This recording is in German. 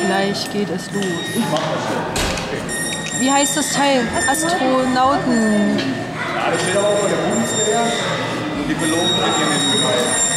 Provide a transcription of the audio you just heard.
Gleich geht es los. Wie heißt das Teil? Astronauten. Ja, das steht aber auch bei der Bundeswehr und die Belohnung wird hier nebenbei.